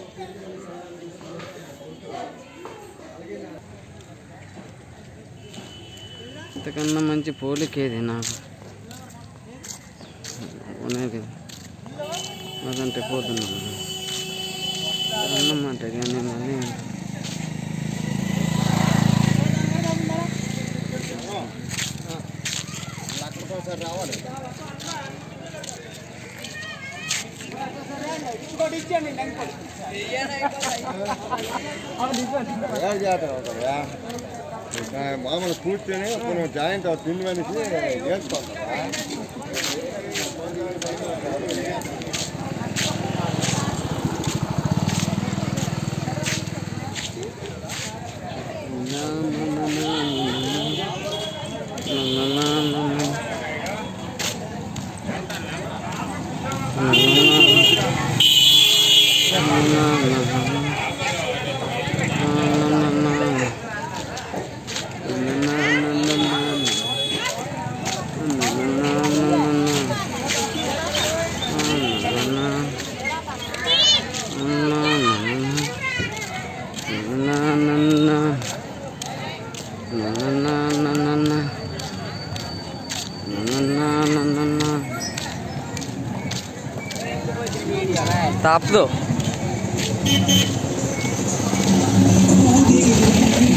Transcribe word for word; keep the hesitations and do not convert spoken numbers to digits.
ఇంతకన్నా మంచి పోలికేది నాకు అనేది అదంటే పోతున్నాను అన్నమాట. కానీ మళ్ళీ రావాలి మామూలు కూర్చొని కొన్ని జాయింట్ తిండి మనిషి వేసుకోవాలి. ताप दो।